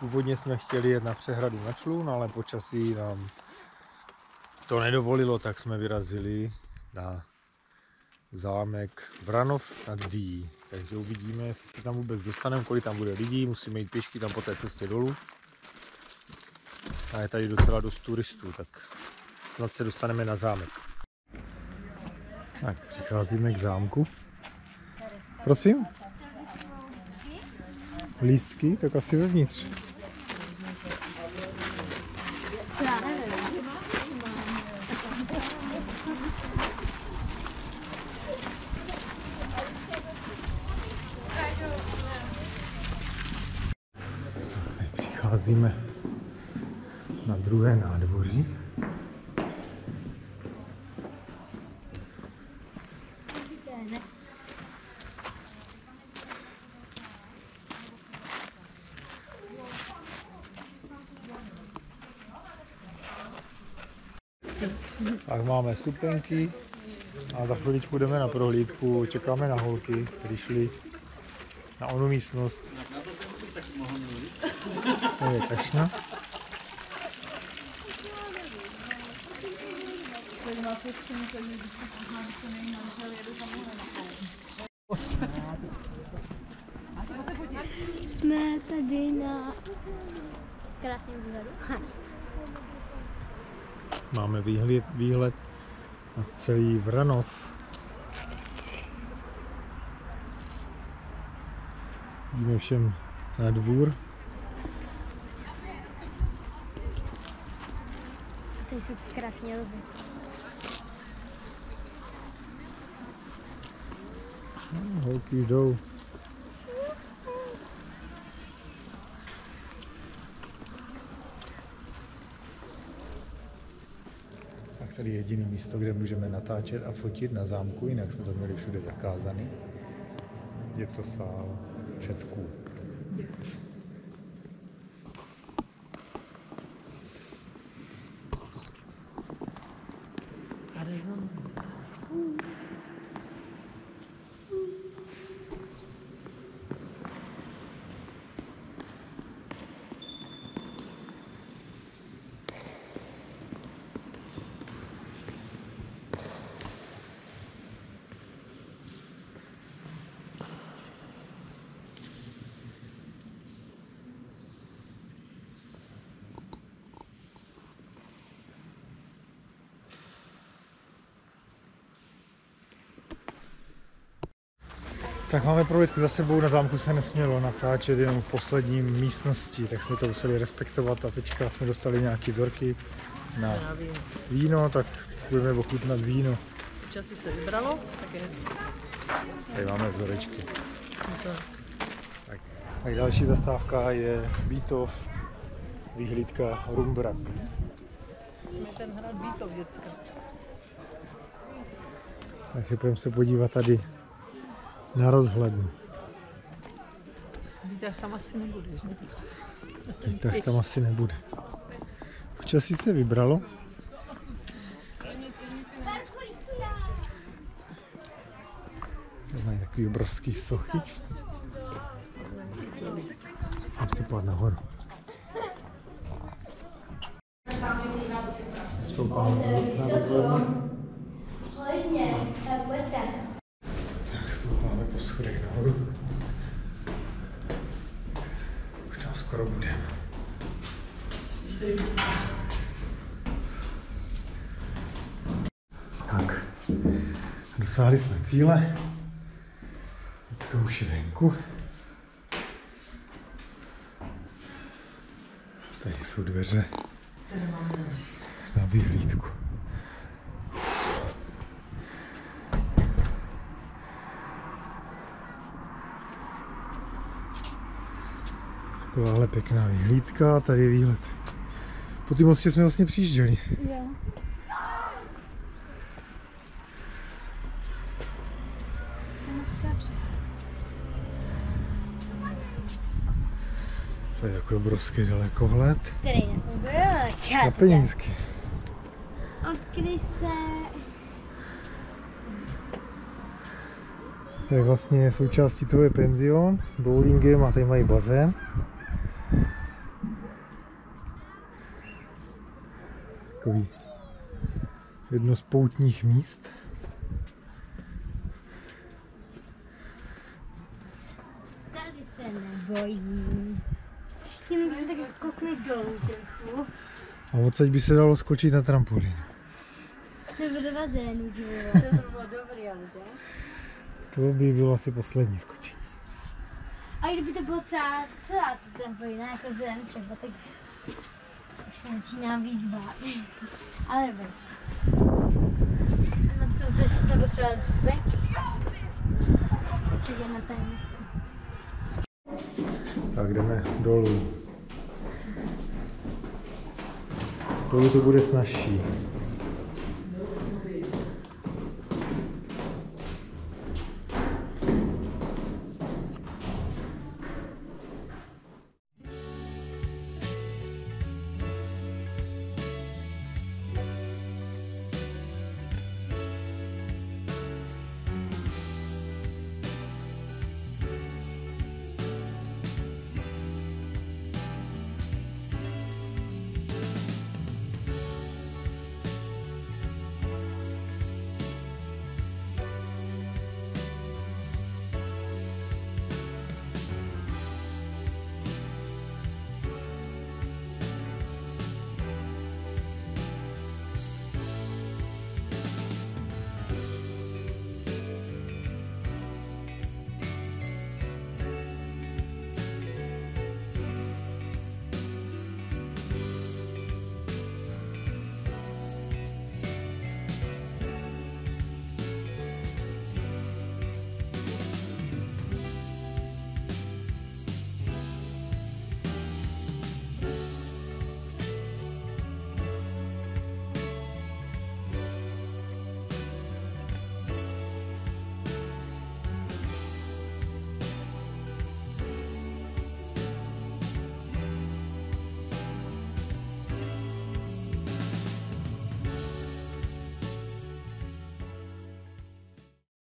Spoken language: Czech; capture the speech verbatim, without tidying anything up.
Původně jsme chtěli jet na přehradu na člun, ale počasí nám to nedovolilo, tak jsme vyrazili na zámek Vranov nad Dyjí. Takže uvidíme, jestli se tam vůbec dostaneme, kolik tam bude lidí, musíme jít pěšky tam po té cestě dolů. A je tady docela dost turistů, tak snad se dostaneme na zámek. Tak, přicházíme k zámku. Prosím? Lístky, tak asi vevnitř. Přicházíme na druhé nádvoří. Tak máme stupenky a za chviličku jdeme na prohlídku, čekáme na holky, které šly na onu místnost. To je tašna. Jsme tady na krásném výhledu. Máme výhled, výhled na celý Vranov. Jdeme všem na dvůr. Tady jsou krásně lvy. No, holky jdou. Tak tady je jediné místo, kde můžeme natáčet a fotit na zámku, jinak jsme to měli všude zakázaný. Je to sál předků. Tak máme prohlídku za sebou, na zámku se nesmělo natáčet, jenom v posledním místnosti, tak jsme to museli respektovat a teďka jsme dostali nějaké vzorky na víno, tak budeme ochutnat víno. Časy se vybralo, tak je hezky. Tady máme vzorečky. Tak, tak další zastávka je Bítov, vyhlídka Rumbrak. Je ten hrad Bítov děcka. Takže půjdeme se podívat tady na rozhlednu. Výtah tam asi nebudeš, ne? Výtah tam asi nebude. Počasí se vybralo. Tady mají takový obrovský sochy. Mám se pát nahoru. Stoupáme na rozhlednu. Tak stoupáme po schodech nahoru. Už tam skoro budeme. Tak, dosáhli jsme cíle. Teďka už je venku. Tady jsou dveře na vyhlídku. Takováhle pěkná vyhlídka, tady je výhled. Po té mostě jsme vlastně přijížděli. Jo. To je takový obrovský dalekohled. Který nefunguje, Na Penínsky. Odkryj se. To je vlastně součástí toho je penzion, bowlingem a tady mají bazén. takový jedno z poutních míst. Tady se nebojím. Jenom se tak kouknu dolů trochu. A odsaď by se dalo skočit na trampolín. Nebo do bazénu, že jo. To by bylo dobrý, ale že? To by bylo asi poslední skočení. A kdyby to bylo celá, celá ta trampolína, jako zem třeba, tak už se začínám víc bát. Ale dobrý. A na co bys to potřeboval stupenky? Určitě na téma. Tak jdeme dolů. Dolů to bude snazší.